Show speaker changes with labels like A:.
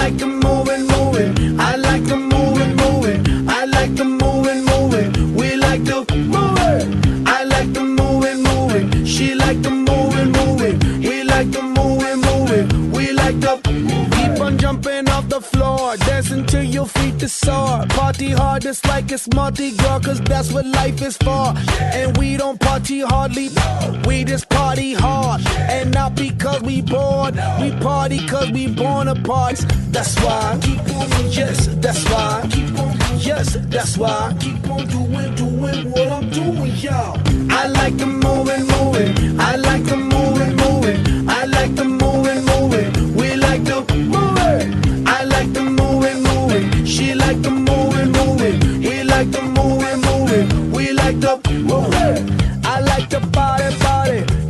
A: like the moving, moving. I like the moving, moving. I like the moving, moving. We like the moving. I like the moving, moving. She like the moving, moving. We like the moving, moving. We like the keep on jumping off the floor, dancing till your feet is sore. Party hard, it's like it's Mardi Gras, cause that's what life is for. And we don't party hardly, we just party hard. And not because we bored, we party cause we born apart. That's why I keep on, yes, that's why I keep on, yes, that's why I keep on doing what I'm doing, y'all. I like the moving, moving. I like the moving, moving. I like the moving, moving. We like the moving. I like the moving, moving. She like the moving, moving. He like the moving, moving. We like the moving. I like the body, body.